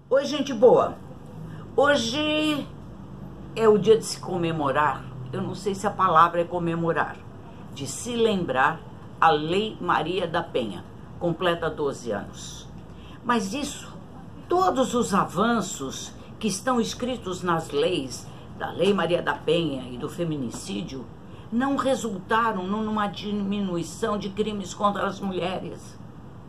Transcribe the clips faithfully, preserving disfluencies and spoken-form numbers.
Oi, gente boa. Hoje é o dia de se comemorar, eu não sei se a palavra é comemorar, de se lembrar a Lei Maria da Penha, completa doze anos. Mas isso, todos os avanços que estão escritos nas leis da Lei Maria da Penha e do feminicídio não resultaram numa diminuição de crimes contra as mulheres.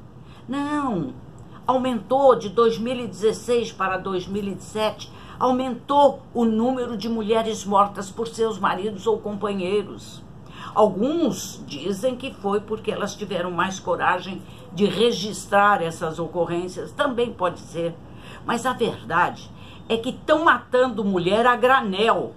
Não, aumentou de dois mil e dezesseis para dois mil e dezessete, aumentou o número de mulheres mortas por seus maridos ou companheiros. Alguns dizem que foi porque elas tiveram mais coragem de registrar essas ocorrências, também pode ser. Mas a verdade é que estão matando mulher a granel.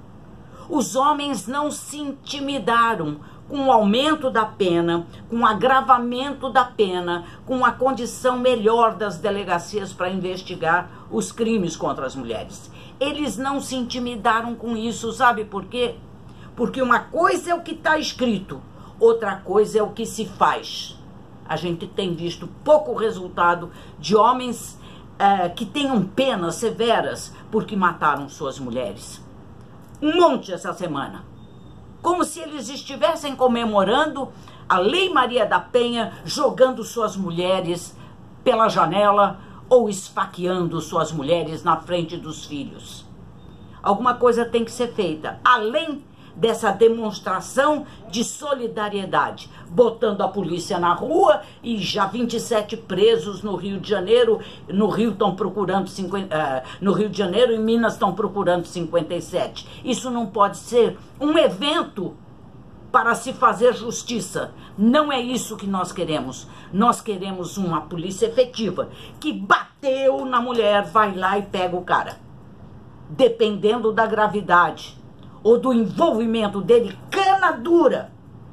Os homens não se intimidaram com o aumento da pena, com o agravamento da pena, com a condição melhor das delegacias para investigar os crimes contra as mulheres. Eles não se intimidaram com isso, sabe por quê? Porque uma coisa é o que está escrito, outra coisa é o que se faz. A gente tem visto pouco resultado de homens uh, que tenham penas severas porque mataram suas mulheres. Um monte essa semana. Como se eles estivessem comemorando a Lei Maria da Penha, jogando suas mulheres pela janela ou esfaqueando suas mulheres na frente dos filhos. Alguma coisa tem que ser feita, além dessa demonstração de solidariedade, botando a polícia na rua e já vinte e sete presos no Rio de Janeiro, no Rio estão procurando cinquenta, uh, no Rio de Janeiro e Minas estão procurando cinquenta e sete. Isso não pode ser um evento para se fazer justiça. Não é isso que nós queremos. Nós queremos uma polícia efetiva, que bateu na mulher, vai lá e pega o cara. Dependendo da gravidade ou do envolvimento dele, cana dura.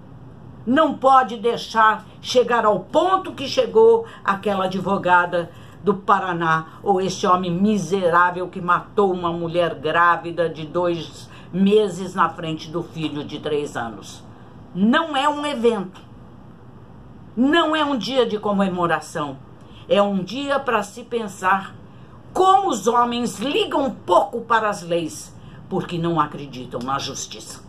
Não pode deixar chegar ao ponto que chegou aquela advogada do Paraná, ou esse homem miserável que matou uma mulher grávida de dois meses na frente do filho de três anos. Não é um evento, não é um dia de comemoração, é um dia para se pensar como os homens ligam pouco para as leis, porque não acreditam na justiça.